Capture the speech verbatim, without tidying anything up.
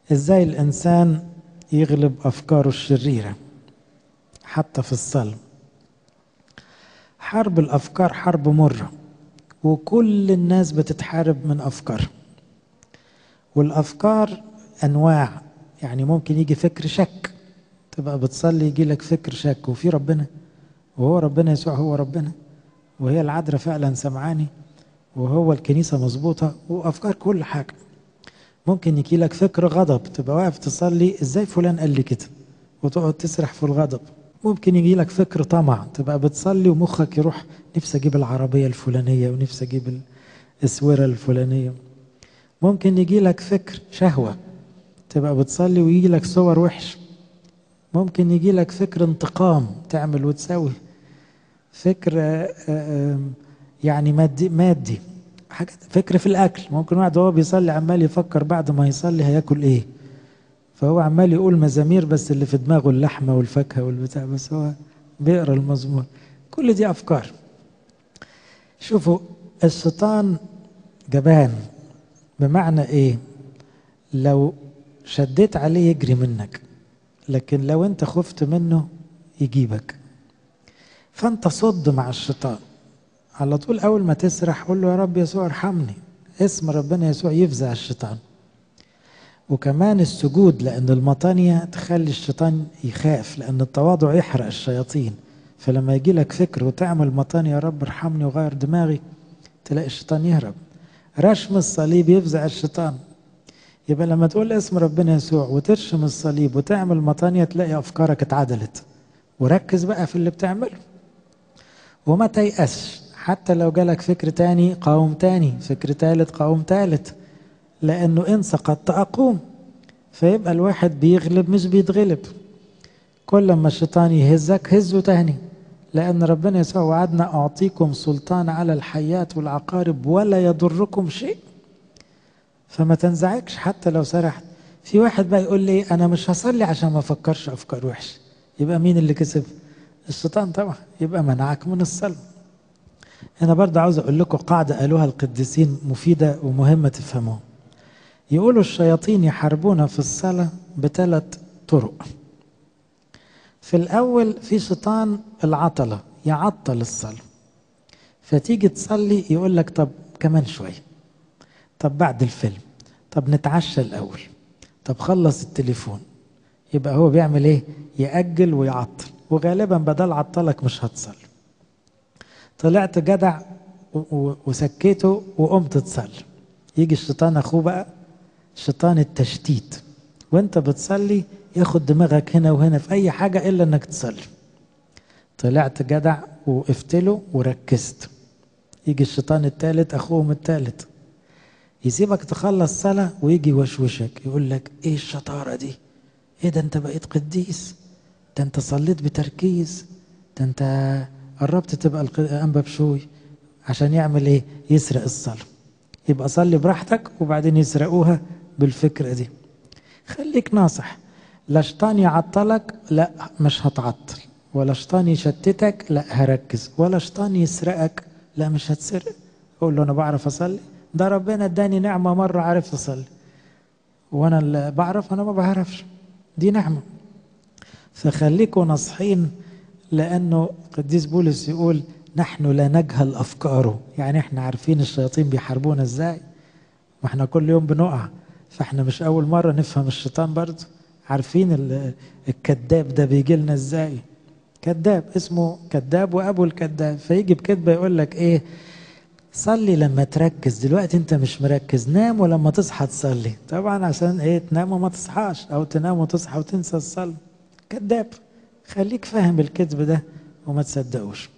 ازاي الانسان يغلب افكاره الشريرة حتى في الصلاة. حرب الافكار حرب مرة، وكل الناس بتتحارب من افكار، والافكار انواع. يعني ممكن يجي فكر شك، تبقى بتصلي يجي لك فكر شك وفي ربنا، وهو ربنا يسوع هو ربنا، وهي العذراء فعلا سمعاني، وهو الكنيسة مظبوطة، وافكار كل حاجة. ممكن يجي لك فكر غضب، تبقى واقف تصلي ازاي فلان قال لي كده وتقعد تسرح في الغضب. ممكن يجي لك فكر طمع، تبقى بتصلي ومخك يروح نفسي اجيب العربية الفلانية ونفسي اجيب الاسورة الفلانية. ممكن يجي لك فكر شهوة، تبقى بتصلي ويجي لك صور وحش. ممكن يجي لك فكر انتقام، تعمل وتسوي. فكر آآ آآ يعني مادي مادي حاجة. فكر في الأكل، ممكن واحد وهو بيصلي عمال يفكر بعد ما يصلي هياكل إيه، فهو عمال يقول مزامير بس اللي في دماغه اللحمة والفاكهة والبتاع، بس هو بيقرأ المزمور. كل دي أفكار. شوفوا، الشيطان جبان. بمعنى إيه؟ لو شديت عليه يجري منك، لكن لو انت خفت منه يجيبك. فانت صد مع الشيطان على طول. اول ما تسرح قول له يا رب يسوع ارحمني، اسم ربنا يسوع يفزع الشيطان. وكمان السجود، لان المطانية تخلي الشيطان يخاف، لان التواضع يحرق الشياطين. فلما يجي لك فكر وتعمل مطانية يا رب ارحمني وغير دماغي، تلاقي الشيطان يهرب. رشم الصليب يفزع الشيطان. يبقى لما تقول اسم ربنا يسوع وترشم الصليب وتعمل مطانية، تلاقي أفكارك اتعدلت. وركز بقى في اللي بتعمله وما تيأسش. حتى لو جالك فكر تاني قاوم تاني، فكر تالت قاوم تالت، لأنه إن سقطت أقوم. فيبقى الواحد بيغلب مش بيتغلب. كل ما الشيطان يهزك هزه تاني، لأن ربنا يسوع وعدنا أعطيكم سلطان على الحيات والعقارب ولا يضركم شيء. فما تنزعجش حتى لو سرحت. في واحد بقى يقول لي انا مش هصلي عشان ما افكرش افكار وحشه. يبقى مين اللي كسب؟ الشيطان طبعا. يبقى منعك من الصلاه. انا برضه عاوز اقول لكم قاعده قالوها القديسين مفيده ومهمه تفهموها. يقولوا الشياطين يحاربون في الصلاه بثلاث طرق. في الاول في شيطان العطله، يعطل الصلاه. فتيجي تصلي يقول لك طب كمان شويه، طب بعد الفيلم، طب نتعشى الأول، طب خلص التليفون. يبقى هو بيعمل ايه؟ يأجل ويعطل. وغالبا بدل عطلك مش هتصلي. طلعت جدع وسكيته وقمت تصلي، يجي الشيطان اخوه بقى، شيطان التشتيت، وانت بتصلي ياخد دماغك هنا وهنا في اي حاجة الا انك تصلي. طلعت جدع وقفت له وركزت، يجي الشيطان الثالث اخوهم الثالث، يسيبك تخلص صلاة ويجي يوشوشك يقول لك ايه الشطارة دي؟ ايه ده انت بقيت قديس؟ ده انت صليت بتركيز؟ ده انت قربت تبقى الانبا بشوي. عشان يعمل ايه؟ يسرق الصلاة. يبقى صلي براحتك وبعدين يسرقوها بالفكرة دي. خليك ناصح. لا شيطان يعطلك، لا مش هتعطل. ولا شيطان يشتتك، لا هركز. ولا شيطان يسرقك، لا مش هتسرق. قول له انا بعرف اصلي، ده ربنا اداني نعمة مرة عارف اصلي، وانا اللي بعرف انا ما بعرفش، دي نعمة. فخليكوا ناصحين، لانه قديس بولس يقول نحن لا نجهل افكاره. يعني احنا عارفين الشياطين بيحاربونا ازاي، واحنا كل يوم بنقع. فاحنا مش اول مرة نفهم الشيطان، برضه عارفين الكذاب ده بيجي لنا ازاي. كذاب اسمه كذاب وابو الكذاب. فيجي بكذبة يقول لك ايه؟ صلي لما تركز. دلوقتي انت مش مركز، نام ولما تصحى تصلي. طبعا عشان ايه؟ تنام وما تصحاش، او تنام وتصحى وتنسى الصلاة. كذاب. خليك فاهم الكذب ده وما تصدقوش.